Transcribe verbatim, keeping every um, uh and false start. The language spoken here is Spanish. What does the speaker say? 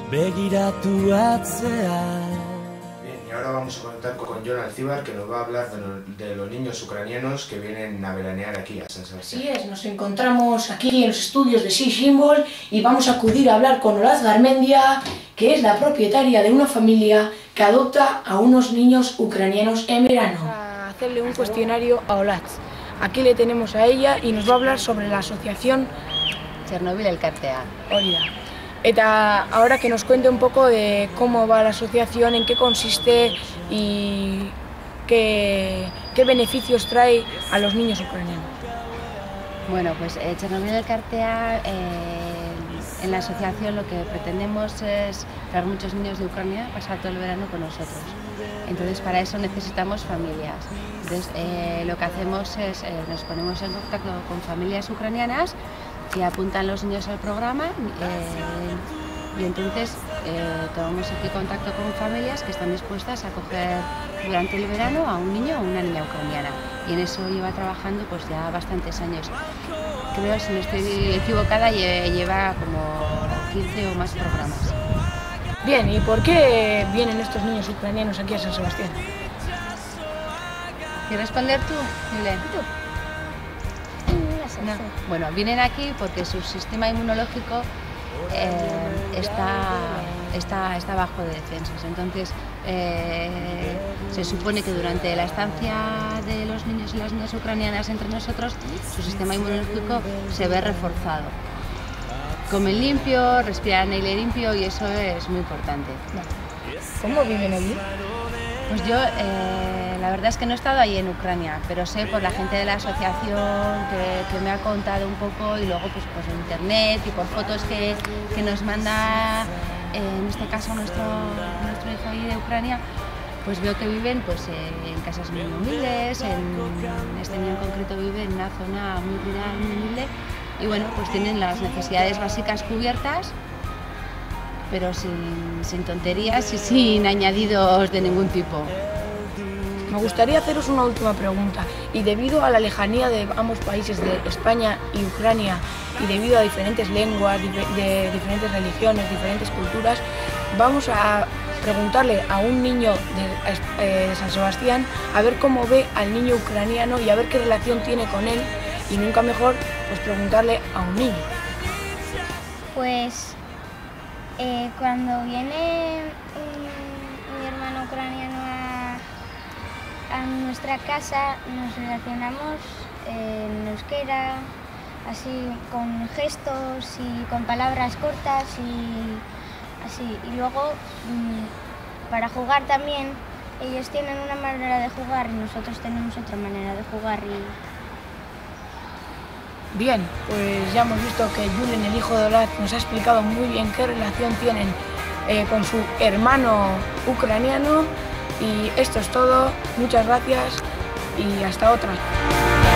begiratu atzea. Bien, y ahora vamos a conectar con Jon Alcibar, que nos va a hablar de, lo, de los niños ucranianos que vienen a veranear aquí a San Sebastián. Así es, nos encontramos aquí en los estudios de Sea Symbol y vamos a acudir a hablar con Olaz Garmendia, que es la propietaria de una familia que adopta a unos niños ucranianos en verano. A hacerle un cuestionario a Olaz. Aquí le tenemos a ella y nos va a hablar sobre la asociación Chernobyl Elkartea. Orida. Eta ahora que nos cuente un poco de cómo va la asociación, en qué consiste y qué, qué beneficios trae a los niños ucranianos. Bueno, pues eh, Chernobyl Elkartea, eh, en la asociación lo que pretendemos es traer muchos niños de Ucrania a pasar todo el verano con nosotros. Entonces para eso necesitamos familias. Entonces eh, lo que hacemos es, eh, nos ponemos en contacto con familias ucranianas que apuntan los niños al programa eh, y entonces eh, tomamos aquí contacto con familias que están dispuestas a acoger durante el verano a un niño o una niña ucraniana, y en eso lleva trabajando pues ya bastantes años. Creo, si no estoy equivocada, lleva como quince o más programas. Bien, ¿y por qué vienen estos niños ucranianos aquí a San Sebastián? ¿Quieres responder tú, Julen? ¿Tú? No. Bueno, vienen aquí porque su sistema inmunológico eh, está, está, está bajo de defensas. Entonces, eh, se supone que durante la estancia de los niños y las niñas ucranianas entre nosotros, su sistema inmunológico se ve reforzado. Comen limpio, respiran aire limpio y eso es muy importante. ¿Cómo viven allí? Pues yo, eh, la verdad es que no he estado ahí en Ucrania, pero sé por la gente de la asociación que, que me ha contado un poco, y luego pues, pues en internet y por fotos que, que nos manda, eh, en este caso nuestro, nuestro hijo ahí de Ucrania, pues veo que viven pues, eh, en casas muy humildes, en, este niño en concreto vive en una zona muy rural, muy humilde, y bueno, pues tienen las necesidades básicas cubiertas, pero sin, sin tonterías y sin añadidos de ningún tipo. Me gustaría haceros una última pregunta, y debido a la lejanía de ambos países, de España y Ucrania, y debido a diferentes lenguas, de diferentes religiones, diferentes culturas, vamos a preguntarle a un niño de, de San Sebastián a ver cómo ve al niño ucraniano y a ver qué relación tiene con él, y nunca mejor pues preguntarle a un niño. Pues Eh, cuando viene un, mi hermano ucraniano a, a nuestra casa, nos relacionamos en euskera, así con gestos y con palabras cortas y así. Y luego, para jugar también, ellos tienen una manera de jugar y nosotros tenemos otra manera de jugar. Y... Bien, pues ya hemos visto que Julen, el hijo de Olaz, nos ha explicado muy bien qué relación tienen eh, con su hermano ucraniano, y esto es todo. Muchas gracias y hasta otra.